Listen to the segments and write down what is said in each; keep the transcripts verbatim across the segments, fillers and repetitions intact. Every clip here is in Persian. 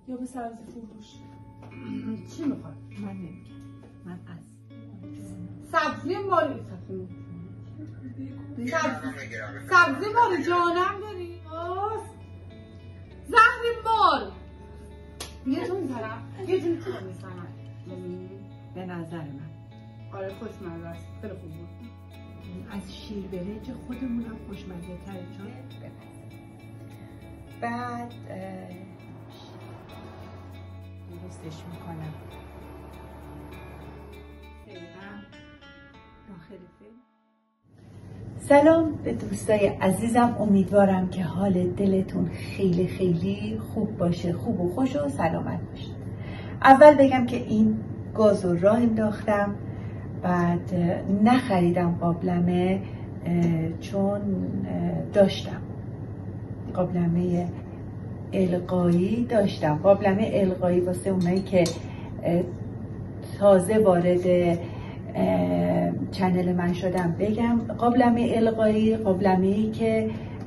یا به سبز فروش؟ چی میخواد؟ من نمیگم. من از سبزی ماری سبزی ماری جانم داری؟ آس زهر مار یه جون طرف یه جون تو میزنم. به نظر من آره خوشمزه است، خیلی خوب بود. از شیر برنج خودمونم خوشمزه تره چون بعد درستش میکنم داخل فیلم. سلام به دوستای عزیزم، امیدوارم که حال دلتون خیلی خیلی خوب باشه، خوب و خوش و سلامت باشه. اول بگم که این گاز رو راه انداختم، بعد نخریدم قابلمه چون داشتم قابلمه القایی داشتم قابلمه القایی واسه اونایی که تازه وارد چنل من شدم بگم. قابلمه القایی قابلمه‌ای که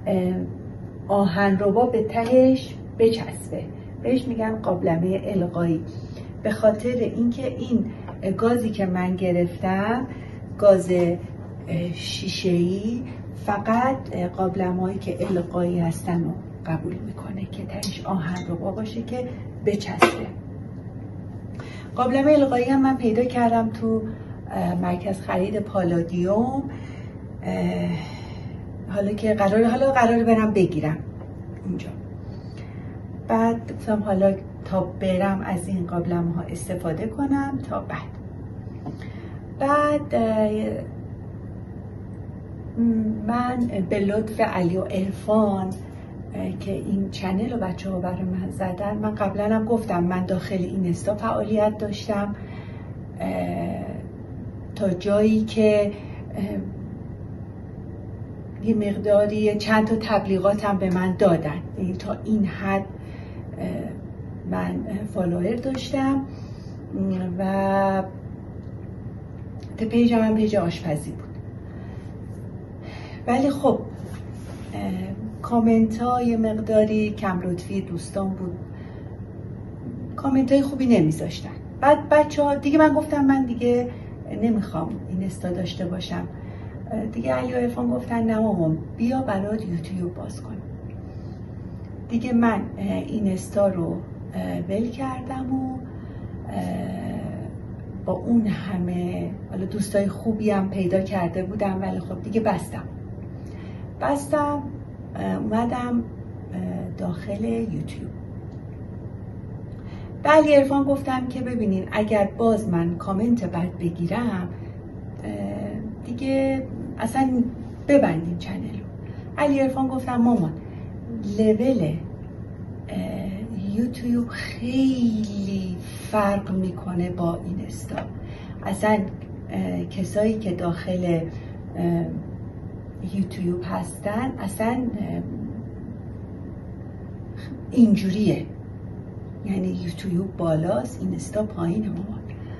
آهنربا به تهش بچسبه، بهش میگن قابلمه القایی. به خاطر اینکه این گازی که من گرفتم گاز شیشه‌ای فقط قابلمه‌هایی که القایی هستن رو قبول میکنه که تهش آهنربا باشه که بچسبه. قابلمه القایی هم من پیدا کردم تو مرکز خرید پالادیوم. حالا که قراره حالا قراره برم بگیرم اونجا. بعد گفتم حالا تا برم از این قابلمه ها استفاده کنم تا بعد. بعد من به لطف علی و عرفان که این چنل رو بچه ها برای من زدن، من قبلا هم گفتم من داخل اینستا فعالیت داشتم تا جایی که یه مقداری چند تا تبلیغاتم به من دادن، یعنی تا این حد من فالوور داشتم و تا پیجم هم پیج آشپزی بود. ولی خب کامنت های مقداری کم لطفی دوستان بود، کامنت های خوبی نمیذاشتن. بعد بچه ها دیگه من گفتم من دیگه نمیخوام اینستا داشته باشم دیگه. علی و عرفان گفتن نه مامان بیا برات یوتیوب باز کن. دیگه من اینستا رو ول کردم و با اون همه حالا دوستای خوبی هم پیدا کرده بودم، ولی خب دیگه بستم بستم اومدم داخل یوتیوب. به علی عرفان گفتم که ببینین اگر باز من کامنت بد بگیرم دیگه اصلا ببندین چنل رو. علی عرفان گفتم مامان لول یوتیوب خیلی فرق میکنه با اینستا. اصلا کسایی که داخل یوتیوب هستن اصلا اینجوریه، یعنی یوتیوب بالاست اینستا پایینه مامان.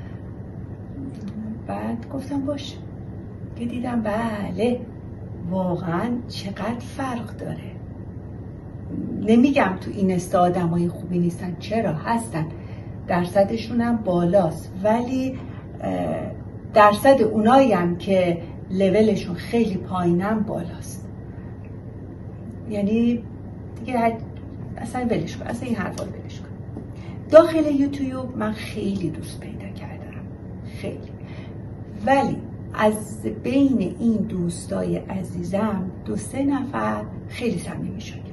بعد گفتم باشه که دیدم بله واقعا چقدر فرق داره. نمیگم تو اینستا آدمای خوبی نیستن، چرا هستن، درصدشون هم بالاست، ولی درصد اونایی هم که لولشون خیلی پایینم بالاست. یعنی دیگه اصلا ولش کن، اصلا این حرفا رو ولش کن. داخل یوتیوب من خیلی دوست پیدا کردم، خیلی. ولی از بین این دوستای عزیزم دو سه نفر خیلی صمیمی شد.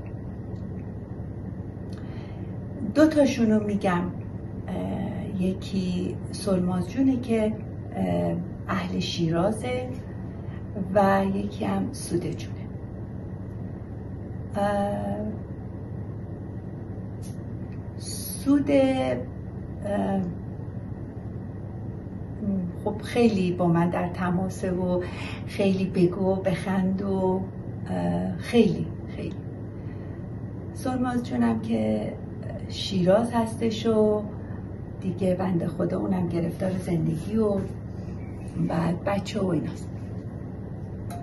دو تاشونو میگم، یکی سلماز جونه که اهل شیرازه و یکی هم سوده جونه. سوده خب خیلی با من در تماسه و خیلی بگو بخند و خیلی خیلی. سلماز جونم که شیراز هستش و دیگه بنده خدا اونم گرفتار زندگی و بعد بچه و ایناست.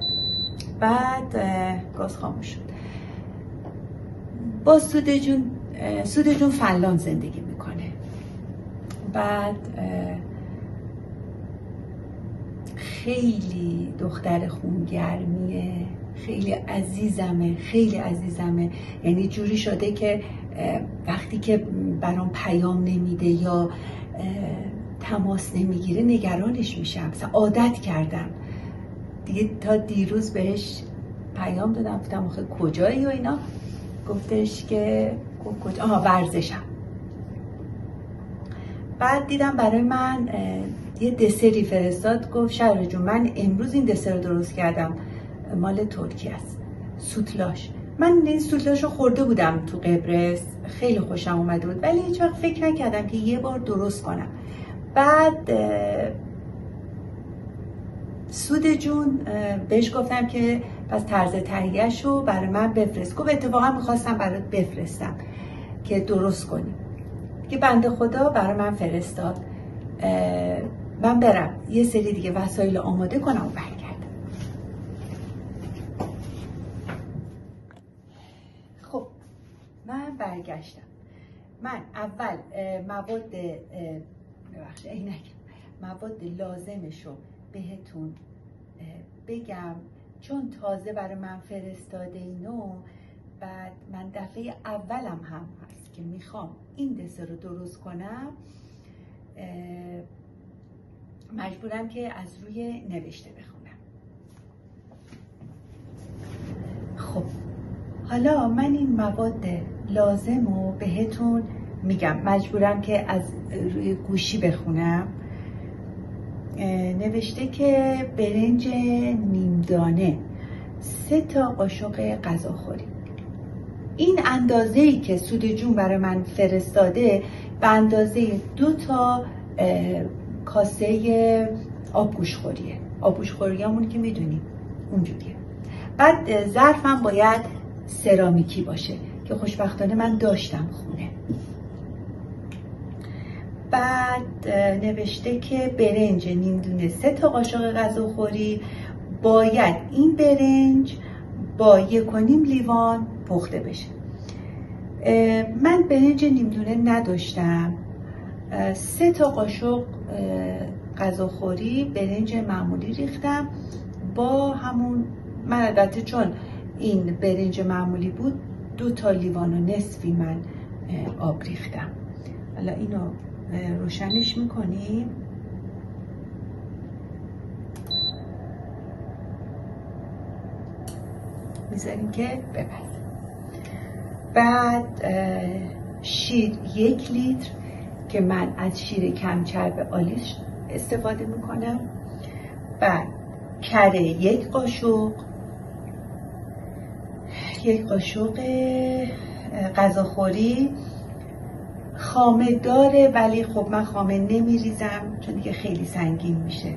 بعد گاز خاموش شد. با سوده جون سوده جون فنلاند زندگی میکنه. بعد خیلی دختر خونگرمیه، خیلی عزیزمه، خیلی عزیزمه. یعنی جوری شده که وقتی که برام پیام نمیده یا تماس نمیگیره نگرانش میشم. مثلا عادت کردم دیگه. تا دیروز بهش پیام دادم، گفتم آخه کجایی و اینا، گفتش که کجا؟ آها ورزشم. بعد دیدم برای من یه دسری فرستاد، گفت شهر جون من امروز این دسر رو درست کردم، مال ترکیه است، سوتلاش. من این سوتلاش رو خورده بودم تو قبرس، خیلی خوشم اومده بود، ولی هیچ وقت فکر نکردم که یه بار درست کنم. بعد سوده جون بهش گفتم که پس طرز تهیه‌اش رو برای من بفرست. گفت اتفاقا میخواستم برات بفرستم که درست کنی. که بنده خدا برای من فرستاد. من برم یه سری دیگه وسایل آماده کنم و برگردم. خب من برگشتم. من اول مواد ببخشید عینک مواد لازمش رو بهتون بگم، چون تازه برای من فرستاده اینو. بعد من دفعه اولم هم هست که میخوام این دسر رو درست کنم، مجبورم که از روی نوشته بخونم. خب حالا من این مواد لازم رو بهتون میگم، مجبورم که از روی گوشی بخونم. نوشته که برنج نیم دانه، سه تا قاشق غذاخوری. این اندازه‌ای که سوده جون برای من فرستاده به اندازه دو تا کاسه آبگوشخوریه. آبگوشخوری همون که میدونیم اونجوریه. بعد ظرفم باید سرامیکی باشه که خوشبختانه من داشتم خونه. بعد نوشته که برنج نیم دونه، سه تا قاشق غذاخوری. باید این برنج با یک و نیم لیوان پخته بشه. من برنج نیم دونه نداشتم، سه تا قاشق غذاخوری برنج معمولی ریختم با همون. من البته چون این برنج معمولی بود دو تا لیوان و نصفی من آب ریختم. حالا اینو روشنش میکنیم. میذاریم که بپزه. بعد شیر یک لیتر که من از شیر کم چرب آلیس استفاده میکنم. بعد کره یک قاشق، یک قاشق غذاخوری. خامه داره ولی خب من خامه نمیریزم چون دیگه خیلی سنگین میشه.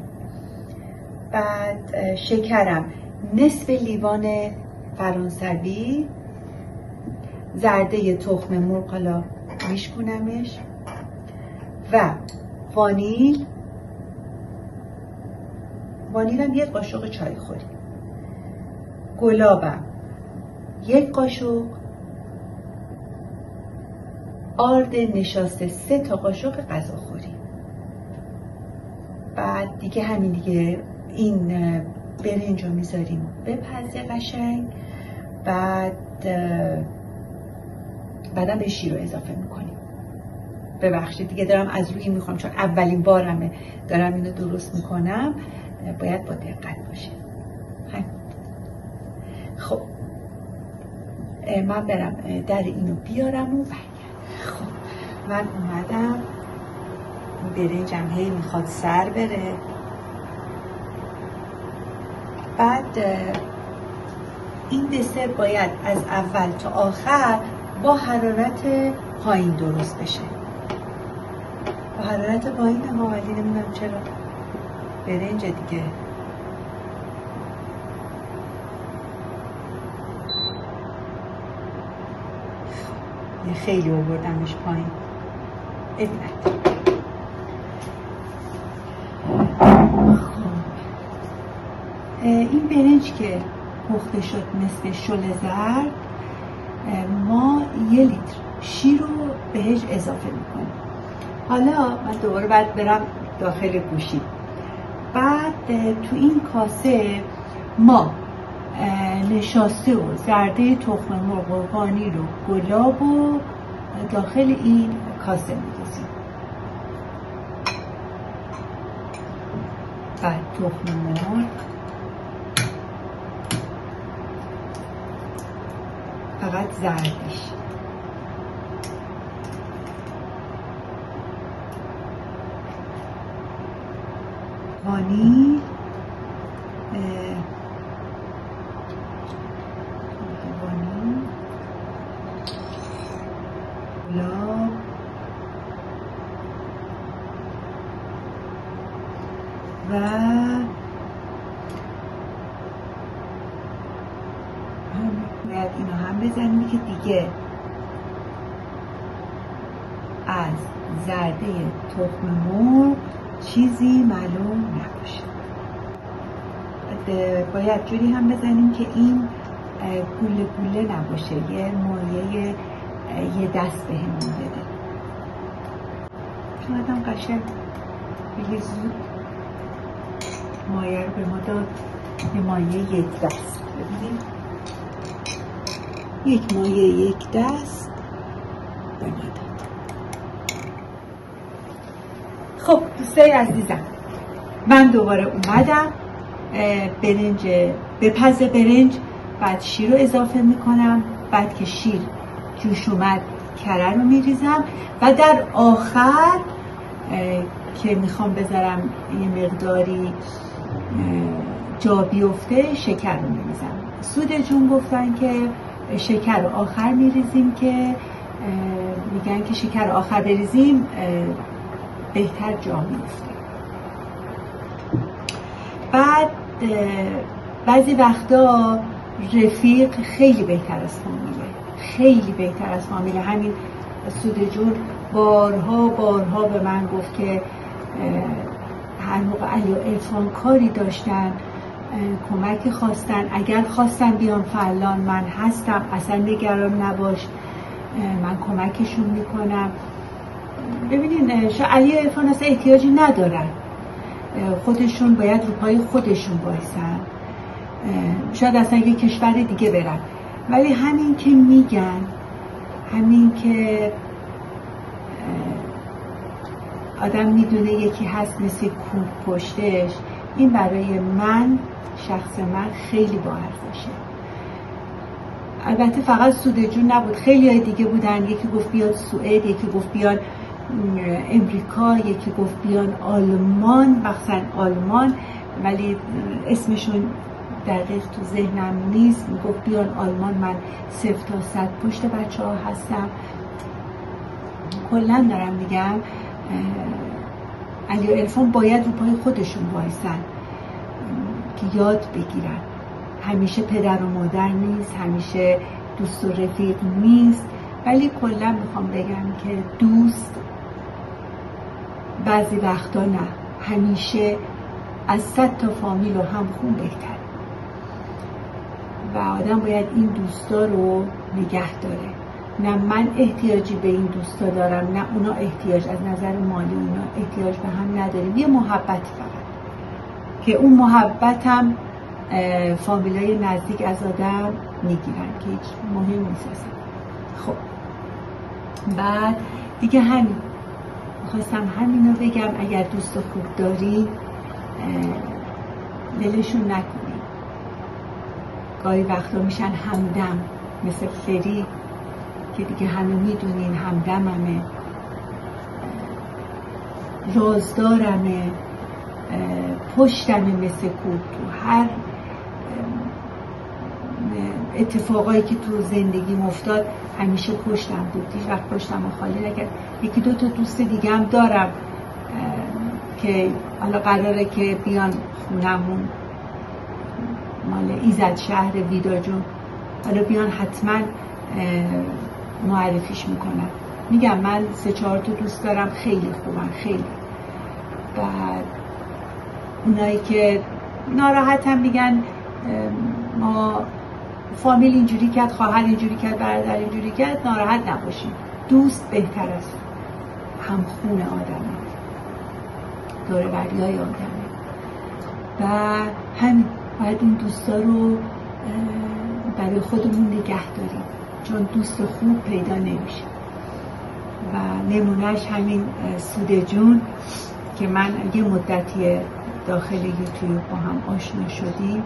بعد شکرم نصف لیوان فرانسوی. زرده تخم مرغ حالا میشکنمش. و وانیل. وانیلم یک قاشق چای خوری. گلابم یک قاشق. آرد نشاسته سه تا قاشق غذاخوری. بعد دیگه همین دیگه. این برنج رو میذاریم بپزه قشنگ. بعد بعدم به شیر رو اضافه میکنیم. ببخشید دیگه دارم از روی میخوام چون اولین بارمه دارم اینو درست میکنم، باید با دقت باشه. خب من برم در اینو بیارم و برگردم. خب من اومدم، برنجم هی میخواد سر بره. بعد این دسر باید از اول تا آخر با حرارت پایین درست بشه. با حرارت پایین ها، ولی نمیدونم چرا برنج دیگه. یه خیلی آوردمش پایین. ابنت این برنج که پخته شد مثل شل زرد، ما یه لیتر شیر رو بهش اضافه میکنیم. حالا من دوباره باید برم داخل گوشی. بعد تو این کاسه ما نشاسته و زرده تخم مرغ و وانیل و گلاب و داخل این کاسه می‌ریزیم. بعد تخم مرغ، فقط زردش، وانیل، وانیل، گلاب و باید اینو هم بزنیم که دیگه از زرده تخم مرغ چیزی معلوم نباشه. باید جوری هم بزنیم که این گوله گوله نباشه، یه مایه یه دست بهمون بده. چون آدم قشنگ خیلی زود مایه رو به ما داد، یه مایه یک دست. ببینید یک مایه یک دست به ما داد. خب دوستای عزیزم، من دوباره اومدم برنج به پز برنج، بعد شیر رو اضافه میکنم. بعد که شیر جوش اومد کره رو میریزم و در آخر که میخوام بذارم یه مقداری جا بیفته شکر رو میریزم. سوده جون گفتن که شکر رو آخر میریزیم، که میگن که شکر رو آخر بریزیم بهتر جا میفته. بعد بعضی وقتا رفیق خیلی بهتر از فامیله، خیلی بهتر از فامیله. همین سوده جون بارها بارها به من گفت که هر موقع علی و عرفان کاری داشتن، کمکی خواستن، اگر خواستن بیان فلان من هستم، اصلا نگران نباش، من کمکشون میکنم. ببینین شاید علی و عرفان اصلا احتیاجی ندارن، خودشون باید رو پای خودشون بایستن، شاید اصلا یه کشور دیگه برن، ولی همین که میگن، همین که آدم میدونه یکی هست مثل کوه پشتش، این برای من، شخص من خیلی با ارزشه. البته فقط سوده جون نبود، خیلی های دیگه بودن. یکی گفت بیاد سوئد، یکی گفت بیاد امریکا، یکی گفت بیان آلمان، مخصوصا آلمان، ولی اسمشون دقیق تو ذهنم نیست. میگفت بیان آلمان، من صفر تا صد پشت بچه ها هستم. کلا دارم میگم علی و عرفان باید رو پای خودشون وایسن که یاد بگیرن. همیشه پدر و مادر نیست، همیشه دوست و رفیق نیست، ولی کلا میخوام بگم که دوست بعضی وقتا نه، همیشه از صد تا فامیل و همخون بهتر. و آدم باید این دوستا رو نگه داره. نه من احتیاجی به این دوستا دارم، نه اونا احتیاج، از نظر مالی اونا احتیاج به هم نداریم. یه محبت فقط، که اون محبت هم فامیلای نزدیک از آدم میگیرن که هیچ مهم نیست اصلا. خب بعد دیگه همین، میخواستم همین رو بگم. اگر دوست خوب داری دلشون نکنی. گاهی وقتا میشن همدم، مثل فری که دیگه همه میدونین همدممه، رازدارمه، پشتمه مثل کوه. تو هر اتفاقایی که تو زندگیم افتاد همیشه پشتم بود، هیچ وقت پشتم رو خالی نکرد. یکی دو تا دوست دیگه هم دارم که حالا قراره که بیان خونمون، مال ایزد شهر ویدا جون، حالا بیان حتما معرفیش میکنم. میگم من سه چهار تا دوست دارم، خیلی خوبن، خیلی. بعد اونایی که ناراحت هم میگن ما فامیل اینجوری کرد، خواهر اینجوری کرد، برادر اینجوری کرد، ناراحت نباشیم. دوست بهتر از همخون آدمه، دور بریای آدمه و همین باید این دوستا رو برای خودمون نگه داریم، چون دوست خوب پیدا نمیشه. و نمونهش همین سوده جون که من یه مدتی داخل یوتیوب با هم آشنا شدیم،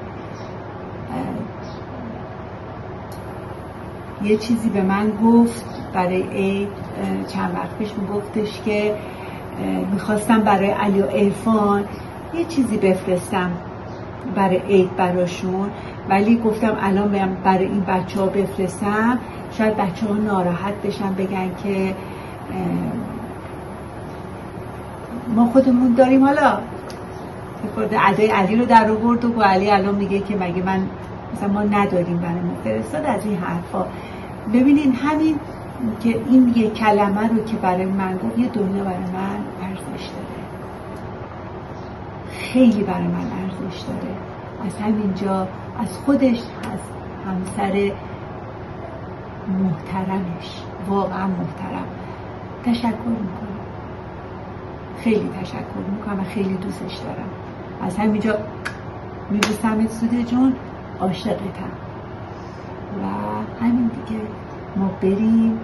یه چیزی به من گفت برای عید، چند وقت پیش میگفتش که میخواستم برای علی و عرفان یه چیزی بفرستم برای عید براشون، ولی گفتم الان برای این بچه ها بفرستم شاید بچه ها ناراحت بشن، بگن که ما خودمون داریم. حالا ادای علی رو در آورد و علی الان میگه که مگه من مثلا ما نداریم برای ما فرستاد، از این حرفا. ببینین همین که این یه کلمه رو که برای من گفت یه دنیا برای من ارزش داره، خیلی برای من ارزش داره. از همینجا از خودش، از همسر محترمش، واقعا محترم، تشکر میکنم، خیلی تشکر میکنم و خیلی دوستش دارم. از همینجا میبوسمت سوده جون، عاشقتم. و همین دیگه ما بریم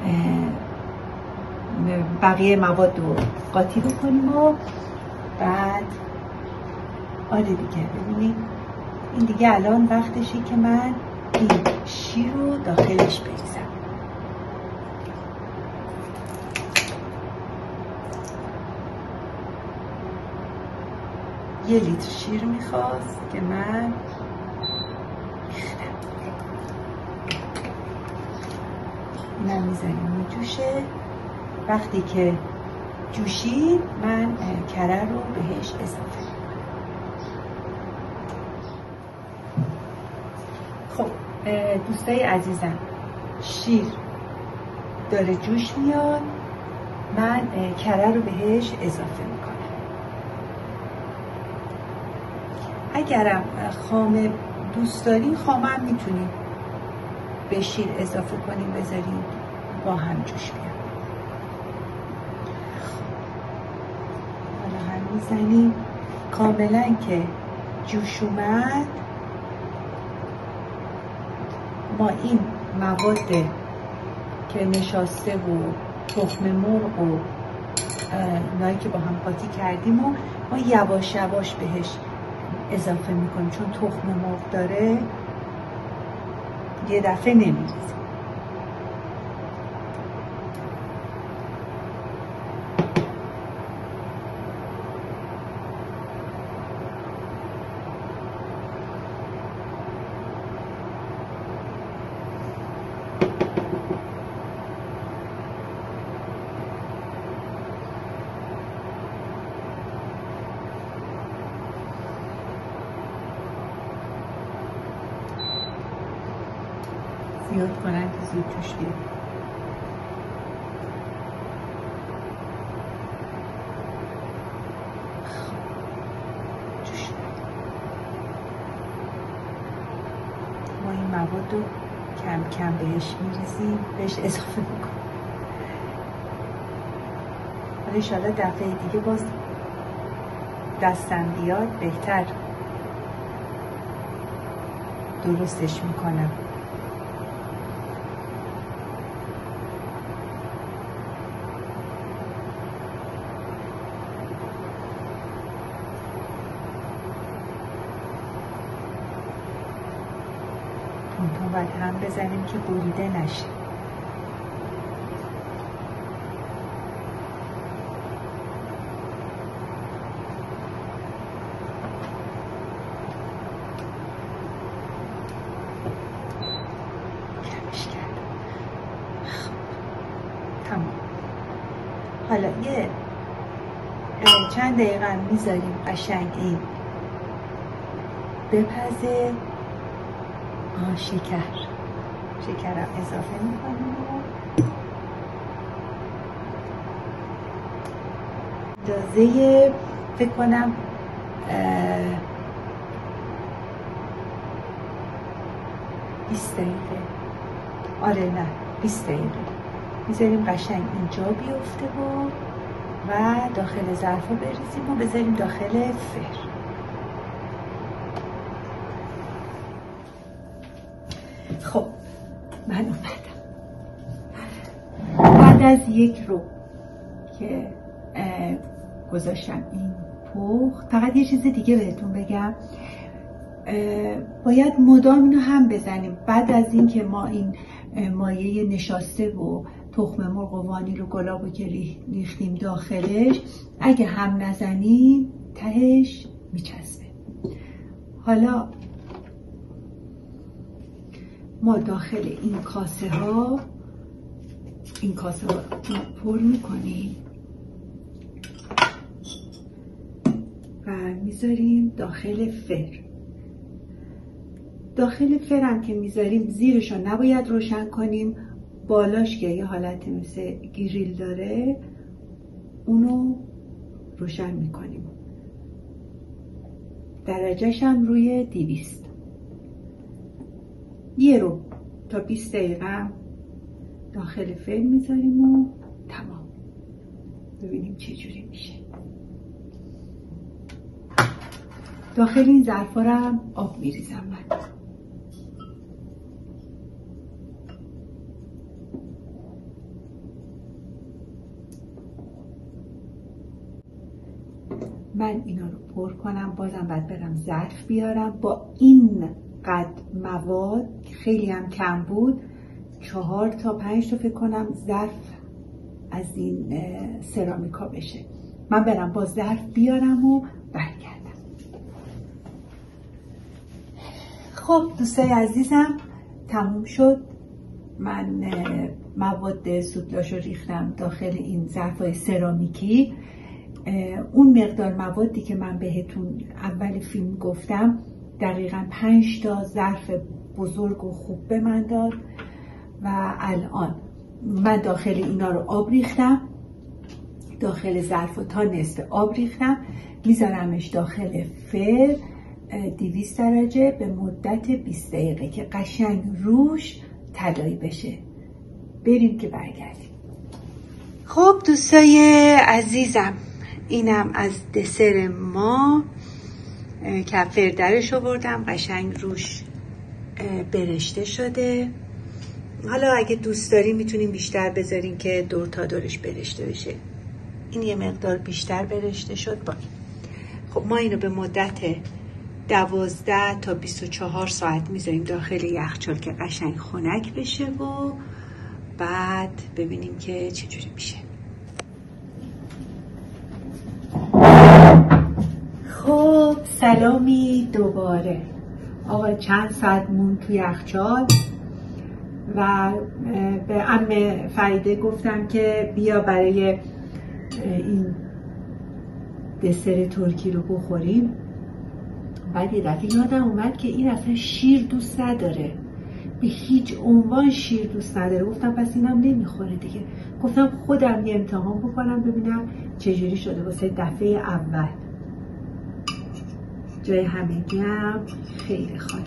بقیه مواد رو قاطی بکنیم و بعد آره دیگه ببینید این دیگه الان وقتشه که من این شیر رو داخلش بریزم. یه لیتر شیر میخواست که من ریختم. اینم میزنیم میجوشه. وقتی که جوشید من کره رو بهش اضافه. خب دوستای عزیزم، شیر داره جوش میاد، من کره رو بهش اضافه میکنم. اگرم خام دوست دارین خام هم میتونیم به شیر اضافه کنیم بذاریم با هم جوش بیاد. حالا هم میزنیم کاملا که جوش اومد. ما این مواد که نشاسته و تخم مرغ و اینایی که با هم قاطی کردیم و ما یواش یواش بهش اضافه میکنیم، چون تخم مرغ داره یه دفعه نمیریزیم. زیاد کنن که زود توش بیاد. جوش ما این مواد رو کم کم بهش میریزیم، بهش اضافه میکنیم. حالا انشاءالله دفعه دیگه باز دستم بیاد بهتر درستش میکنم. تا باید هم بزنیم که بریده نشه. کمش کردم. تمام. حالا یه چند دقیقه میذاریم قشنگ این بپزه. آه شکر شکرم اضافه میکنیم و اندازه فکر کنم بیست دقیقه. آره نه بیست دقیقه میذاریم قشنگ اینجا بیفته و و داخل ظرف رو بریزیم و بذاریم داخل فر. خب من اومدم بعد از یک رو که گذاشتم این پخت. فقط یه چیز دیگه بهتون بگم، باید مدام اینو هم بزنیم بعد از این که ما این مایه نشاسته و تخم مرغ و وانیل و گلابو که ریختیم داخلش، اگه هم نزنیم تهش میچسبه. حالا ما داخل این کاسه ها این کاسه ها پر میکنیم و میذاریم داخل فر. داخل فرم که میذاریم زیرش رو نباید روشن کنیم، بالاش که یه حالت مثل گریل داره اونو روشن میکنیم. درجهش هم روی دویست. یه رو تا بیست دقیقه داخل فر میذاریم و تمام. ببینیم چه جوری میشه. داخل این ظرفا رو هم آب میریزم من. من اینا رو پر کنم، بازم باید برم ظرف بیارم. با این قد مواد خیلی هم کم بود، چهار تا پنج تا فکر کنم ظرف از این سرامیکا بشه. من برم با ظرف بیارم و برگردم. خب دوستای عزیزم تموم شد. من مواد سوپلاش رو ریختم داخل این ظرفای سرامیکی. اون مقدار موادی که من بهتون اول فیلم گفتم دقیقاً پنج تا ظرف بزرگ و خوب به من داد و الان من داخل اینا رو آب ریختم، داخل ظرف تا نصف آب ریختم، میذارمش داخل فر دویست درجه به مدت بیست دقیقه که قشنگ روش طلایی بشه. بریم که برگردیم. خب دوستای عزیزم، اینم از دسر ما که فردرش آوردم، قشنگ روش برشته شده. حالا اگه دوست دارین میتونین بیشتر بذارین که دور تا دورش برشته بشه. این یه مقدار بیشتر برشته شد. با خب ما اینو به مدت دوازده تا بیست و چهار ساعت میذاریم داخل یخچال که قشنگ خنک بشه و بعد ببینیم که چجوری میشه. خب سلامی دوباره. آقا چند ساعت مون توی یخچال و به عمه فریده گفتم که بیا برای این دسر ترکی رو بخوریم. بعد یه دفعه یادم اومد که این اصلا شیر دوست نداره، به هیچ عنوان شیر دوست نداره. گفتم پس اینم نمیخوره دیگه. گفتم خودم یه امتحان بکنم ببینم چجوری شده واسه دفعه اول. جای همگی هم خیلی خالی.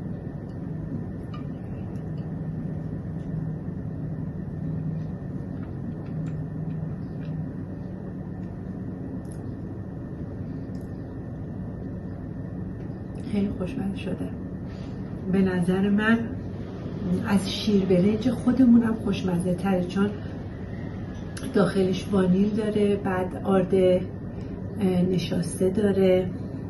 خیلی خوشمزه شده. به نظر من از شیر برنج خودمونم خوشمزه تره، چون داخلش وانیل داره، بعد آرد نشاسته داره،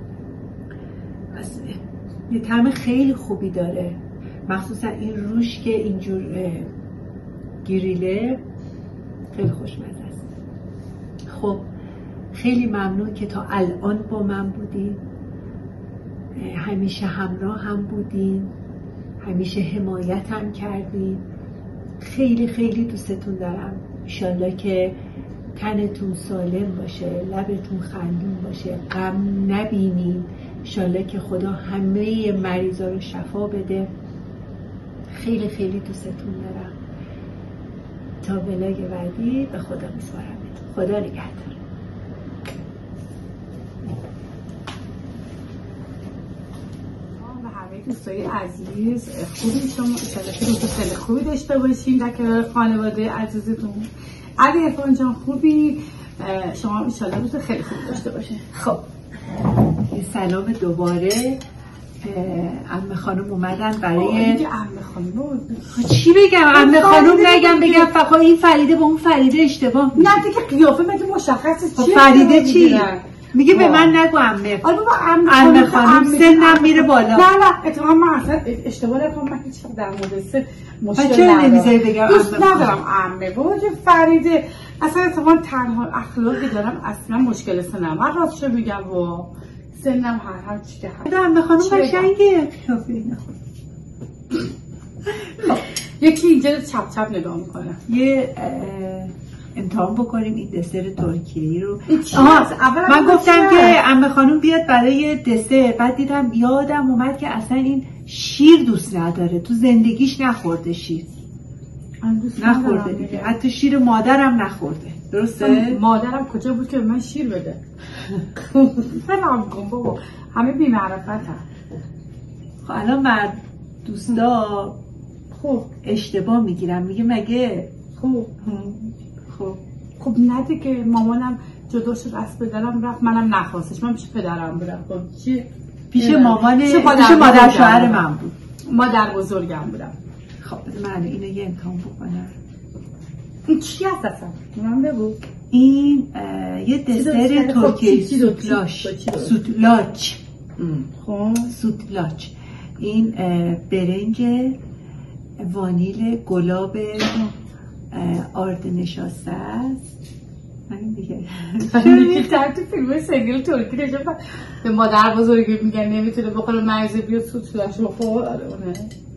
یه طعم خیلی خوبی داره. مخصوصا این روش که اینجور گریله خیلی خوشمزه است. خب خیلی ممنون که تا الان با من بودین، همیشه همراه هم بودین، همیشه حمایت هم کردین. خیلی خیلی دوستتون دارم. انشالله که تنتون سالم باشه، لبتون خندون باشه، غم نبینین. انشالله که خدا همه مریضا رو شفا بده. خیلی خیلی دوستتون دارم. تا ولاگ بعدی به خدا میسپارم. خدا نگهدار. به همه دوستای عزیز، خوبی شما؟ انشالله که روز خیلی خوبی داشته باشیم در کنار خانواده عزیزتون. علی عرفان جان خوبی؟ شما انشالله روز خیلی خوب داشته باشین. خب یه سلام دوباره. عمه خانم اومدن برای عمه خانم چی بگم؟ عمه خانم نگم بگم فقط این فریده با اون فریده اشتباه نه دیگه قیافه مگه مشخصه چیه؟ فریده چی؟ میگه به من نگو عمه. آره بابا عمه خانم سنم میره بالا. نه نه اتفاقا من اصلا اشتباه نکنم، من هیچ در مورد سن مشکل ندارم. نمیذاری بگم دوست ندارم عمه. بابا که فریده اصلا اتفاقا تنها اخلاقی دارم، اصلا مشکل سنم. من راستشو میگم و سنم هر هر چی که هست. عمه خانم قشنگه. یکی اینجا چپ چپ نگاه میکنه. یه امتحان بکنیم این دسر ترکیه‌ای رو. آها من گفتم که عمه خانم بیاد برای دسر، بعد دیدم یادم اومد که اصلا این شیر دوست نداره، تو زندگیش نخورده شیر. نخورده دیگه، حتی شیر مادرم نخورده. درسته؟ مادرم کجا بود که به من شیر بده؟ سلام کن بابا، همه بی‌معرفت هم. خب الان مرد دوستا خب اشتباه میگیرم، میگه مگه خب خب خب نه دیگه، مامانم جدا شد از پدرم رفت، منم نخواستش، من پیش پدرم بودم. خب چی؟ پیش مامان پیش مادر شوهر من بود. مادر بزرگم بودم. خب من اینو یه امتحان بکنم. این چی هست اصلا؟ من بگو. این یه دسر ترکیه سوتلاش. سوتلاچ. خب سوتلاچ. این برنج، وانیل، گلاب آرد نشاسته است. همین دیگه. یه تر تو فیلم سریال ترکی نشستم به مادر بزرگی میگن نمیتونه بخوره مغزه بیاد سوتلاش بخور. آره اونه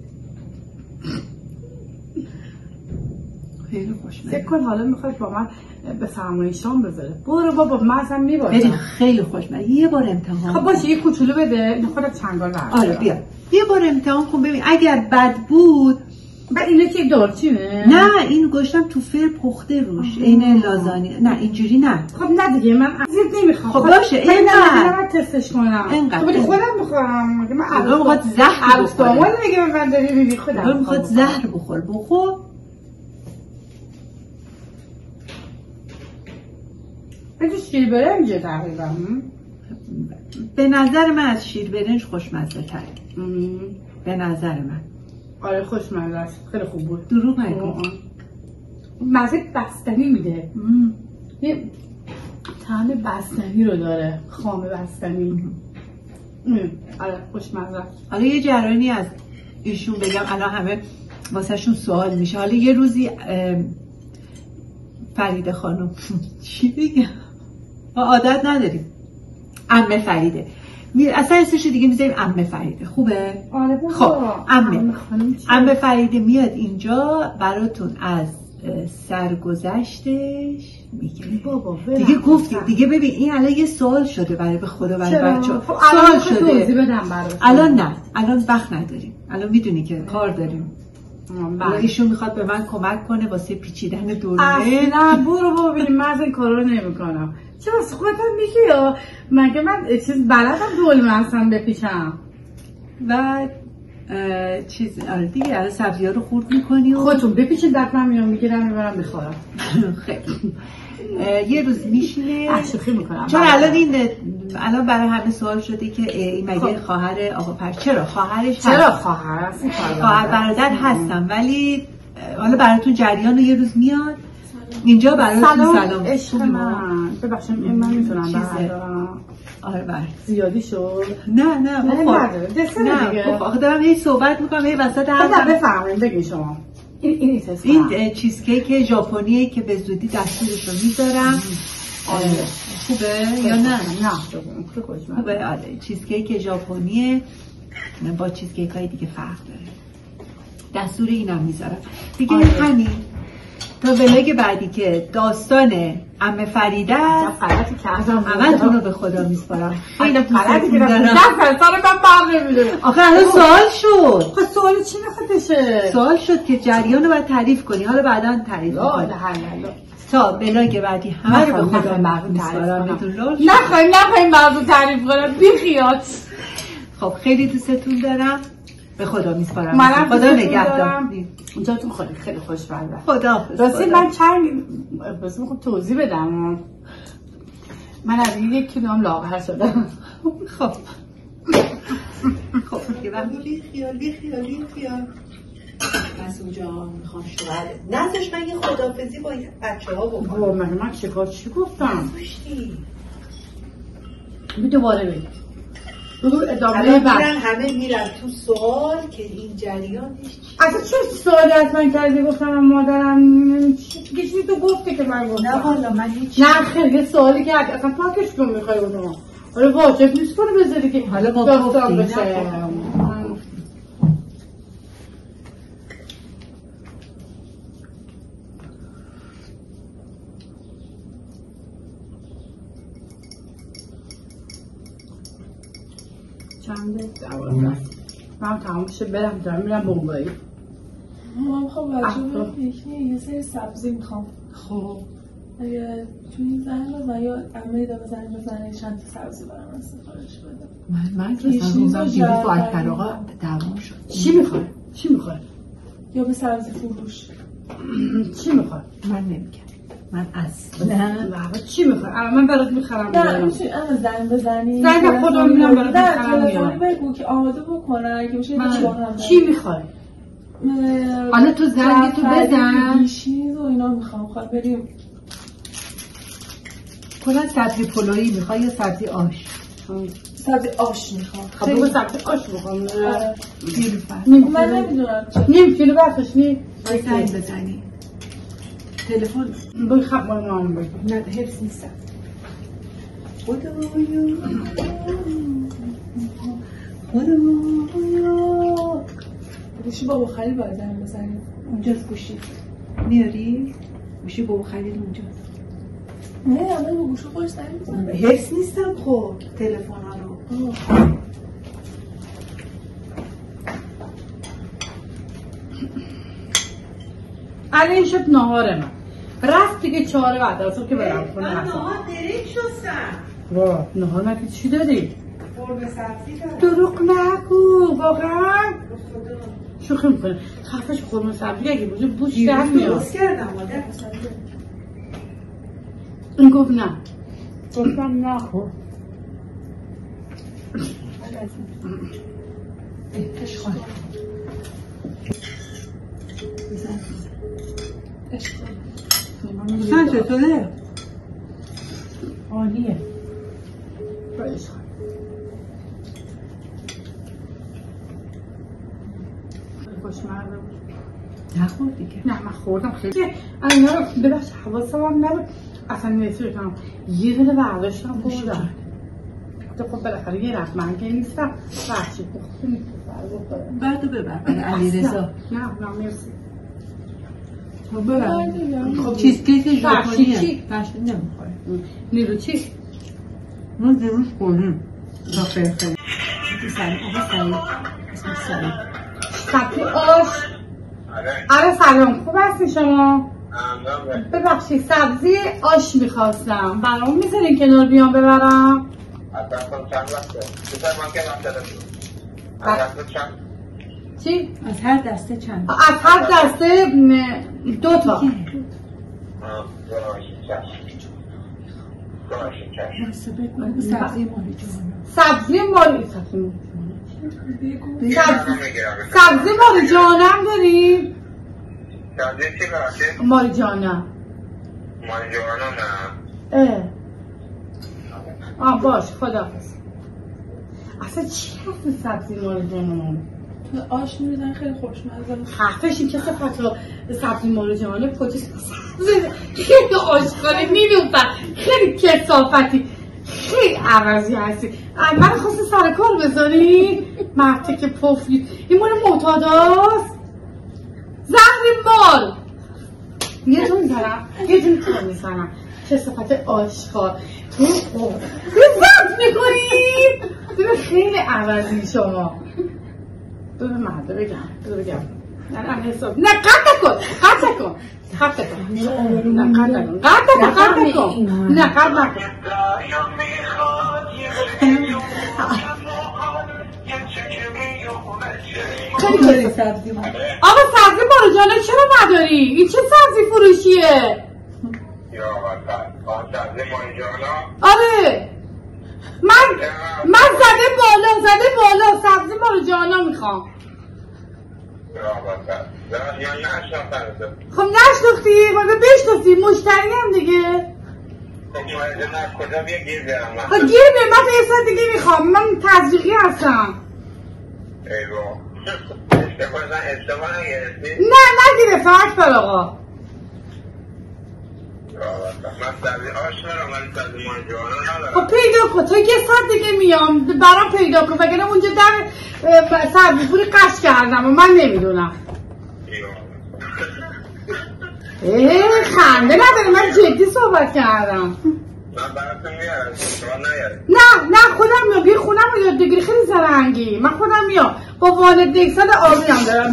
خیلی خوشمزه. فکر کن حالا میخواد با من به سرمایه شام بذاره. برو بابا من اصلا میبارم. بری خیلی خوشمزه. یه بار امتحان. خب باشه یه کوچولو بده خودت چنگال بردار. آره بیا. یه بار امتحان کن ببین اگر بد بود. بعد اینو که دارچینه؟ نه این گوشتم تو فر پخته روش عین لازانی. نه اینجوری نه. خب نه دیگه من زیاد نمیخوام. خب باشه اینقدر من تستش کنم. اینقدر. خب خودم میخوام. مگه من الان میخواد زهر بخوره. الان میگه من داری میبینی خودم. الان میخواد زهر بخور. بخور. بچه شیر برنج تقریبا. به نظر من از شیر برنج خوشمزه تره. به نظر من. آره خوشمزه است. خیلی خوب بود. دروغ نگو. مزه بستنی میده. یه طعم بستنی رو داره. خام بستنی. آره خوشمزه است. حالا یه جرانی از ایشون بگم الان همه واسه شون سوال میشه. حالا یه روزی فریده خانم چی بگم؟ ما عادت نداریم عمه فریده اصلا اسمشو دیگه میذاریم عمه فریده. خوبه؟ آره بابا. خب عمه عمه فریده میاد اینجا براتون از سرگذشتش میگه. بابا دیگه گفتی دیگه. ببین این الان یه سوال شده برای به خدا برای بچه‌ها. خب سوال شده. الان نه الان وقت نداریم. الان میدونی که کار داریم. الان ایشون میخواد به من کمک کنه واسه پیچیدن دوربین. اصلا برو بابا ببین من از این کارا رو نمیکنم. چه واسه خودت میگی یا مگه من چیز بلدم دلمه اصلا بپیچم. و چیز آره دیگه الان سبزی‌ها رو خورد میکنی و خودتون بپیچین دست من میام میگیرم میبرم میخورم. خیلی یه روز میشینه اشوخی میکنم. چون الان این الان برای همه سوال شده که این مگه خواهر آقا پر چرا خواهرش هست؟ چرا خواهر هست؟ خواهر برادر هستم ولی حالا براتون جریان یه روز میاد اینجا براتون سلام. سلام عشق من ببخشید من میتونم بردارم. آره بر زیادی شد. نه نه بخور. نه دیگه. آخه دارم هی صحبت میکنم هی وسط حرف. نه بفرمایید بگین شما. این این این چیز کیک ژاپنیه که به زودی دستورش رو میذارم. آره خوبه یا نه؟ نه خوبه. آره چیز کیک ژاپنیه با چیز کیک های دیگه فرق داره. دستور اینم میذارم دیگه. همین تا ولاگ بعدی که داستان عمه فریده است. غلطی کردم. همتون رو به خدا میسپارم. خیلی غلطی کردم. نه سال من فرق نمیده. آخه الان سوال شد. خب سوال چی میخواد بشه؟ سوال شد که جریان رو باید تعریف کنی. حالا بعداً تعریف کنی. تا ولاگ بعدی همه رو به خدا میسپارم. نخواهیم نخواهیم براتون تعریف کنم. بی خیال. خب خیلی دوستتون دارم. به خدا میسپارم. خدا نگهدار. جاتون خیلی خیلی خوشبخت. خدا راستی من چند بس میخوام توضیح بدم. من از این یک کیلو هم لاغر شدم. خب خب که وقتی بی خیال بی خیال بی خیال مسئول جان میخوام شوهر نزدش من یه خدافزی با بچه ها بکنم. با من من چه کار چی گفتم؟ نزدشتی بی دوباره بگی بگو ادامه الان بعد میرن همه میرن تو سوال که این جریانش چی؟ اصلا چه سوالی از من کردی؟ گفتم من مادرم دیگه چیزی تو گفته که من گفتم. نه والا من هیچ نه خیلی سوالی کردی اصلا پاکش کن میخوای بودم حالا واجب نیست کنه بذاری که حالا ما داستان گفتیم بشه. چنده؟ دوازده. من تمام شه برم دارم میرم بمبئی. من میخوام بچه برم پیکنیک یه سری سبزی میخوام. خب اگه توی زنگ بزن یا امه داره زنگ بزنه چند تا سبزی برم استفادهش بدم. من من که اصلا روزم دیگه فعال فراغا دوام شد. چی میخوای؟ چی میخوای؟ یا به سبزی فروش. چی میخوای؟ من نمیگم. من از نه نه چی میخوای؟ الان من برات میخرم. نه میشه اما زنگ بزنی. زنگ خودم میرم برات میخرم. نه تلفنی بگو که آماده بکنن که بشه با هم. چی میخوای؟ حالا تو زنگ تو بزن. بیشیز و اینا میخوام. خواهد بریم کلا سبزی پلویی میخوای یا سبزی آش؟ سبزی آش میخوام. خب بگو سبزی آش میخوام. من نمیدونم نیم کیلو بخش نیم باید زنگ بزنی تلفن بگو خب مال مام بگو. نه حفظ نیستم. خدایا خدایا گوشی بابا خلیل باید زنگ بزنیم. اونجاست گوشی میاری؟ گوشی بابا خلیل اونجاست. نه اما با گوشی خودش زنگ بزنم. حفظ نیستم خب تلفن ها رو. الان شد نهار من رست دیگه چهار بعد از که برم خونه. من نهار درک شستم. وا نهار نکی چی داری؟ قرمه سبزی دارم. دروغ نگو واقعا شوخی میکنه. خفش قرمه سبزی اگه بوده بوش در میاد. درست کردم مادر. این گفت نه گفتم نه. خب عشق سن چطوره؟ عالیه باشه. خوشمزه بود. نخور دیگه. نه من خوردم خیلی. اینا رو ببخش حواسم هم نبود. اصلا نمیتونم کنم. یه دونه برداشتم خوردم. خب بالاخره یه رفت من که نیستم. بخشی خوب نیست. بعدو ببر علیرضا. نه نه مرسی. خب ببر. خب چیز کیک ژاپنیه. بخشی نمیخوره. نیرو چی؟ ما دیروز خوردیم. تا خیلی خیلی. سلام آقا سلام. اسم سلام. سبزی آش. آره سلام خوب هستی شما؟ ببخشید سبزی آش میخواستم برام میذارین کنار بیام ببرم؟ از دستم چند وقته؟ بسر من که من دادم از دستم چند؟ چی؟ از هر دسته چند؟ از هر دسته دو تا. آه دوناشی چشم دوناشی چشم سبزی مالی جوانا. سبزی مالی سبزی مالی سبزی سبزی مالی جانم داریم؟ سبزی چی برده؟ مالی جانم مالی جوانا نه اه آه باش خداحافظ. اصلا چی هست سبزی مالی جانم؟ آش می‌ریزن خیلی خوشمزه. حرفش این که صفت رو سبزی مالی جانم کجاست؟ سبزی خیلی آشغاله میدونم خیلی کثافتی خیلی عوضی هستی. من خواستی سر کار بذاری؟ مرته که پفلی این مال معتاداست؟ زهر مال یه جون میزنم یه جون کار میزنم چه صفت آشغال تو خوب زفت میکنید ببین خیلی عوضی شما. ببین مرده بگم بگم بگم نه حساب نه قطع کن قطع کن قطع کن نه قطع کن قطع کن قطع کن نه قطع کن خیلی داری کسافت. سبزی ما. آقا سبزی مارجانه چرا نداری؟ این چه سبزی فروشیه؟ یا آقا سبزی مارجانا. آره من من زده بالا زده بالا سبزی مارجانا میخوام. یا آقا یا نشناختم. خب نشناختی؟ خب بشناختی مشتری هم دیگه. خب کجا بیا گیر بیارم؟ خب گیر بیارم من یه ساعت دیگه میخوام من تزریقی هستم. ایوه اشتباه اشتباه نگرفتی؟ نه نگرفتم اکبر آقا. من سبزی آش ندارم من سبزی مارجانا ندارم. خب پیدا کن تا یه ساعت دیگه میام برام پیدا کن وگرنه اونجا در سبزی پوری قش کردم و من نمیدونم. اه خنده نداره من جدی صحبت کردم. من براتون میارم شما نیارم. نه نه خودم میام بیا خونم رو یاد بگیری خیلی زرنگی. من خودم میام با والد یکصد آبی هم دارم.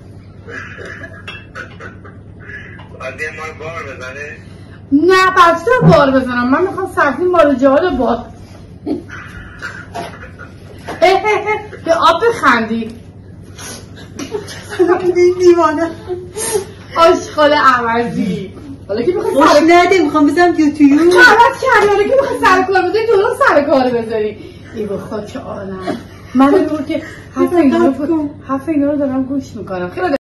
از یه مال بار بزنه؟ نه بچه بار بزنم من میخوام سبزی مارجان بار. به آب بخندی دیوانه آشغال عوضی. حالا که میخوای خوش سر نده میخوام بزنم یوتیوب غلط کردی. حالا که میخوای سر کار بذاری درست سر کار بذاری. ای به خاک عالم من رو که حرف اینا رو حرف اینا رو دارم گوش میکنم. خیلی